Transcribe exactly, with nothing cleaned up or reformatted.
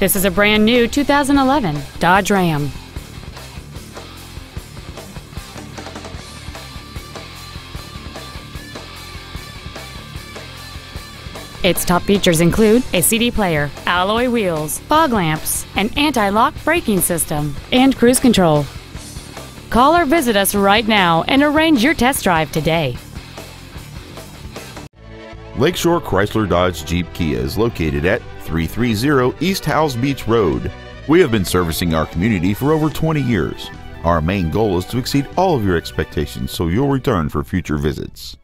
This is a brand new two thousand eleven Dodge Ram. Its top features include a C D player, alloy wheels, fog lamps, an anti-lock braking system, and cruise control. Call or visit us right now and arrange your test drive today. Lakeshore Chrysler Dodge Jeep Kia is located at three thirty East Howze Beach Road. We have been servicing our community for over twenty years. Our main goal is to exceed all of your expectations so you'll return for future visits.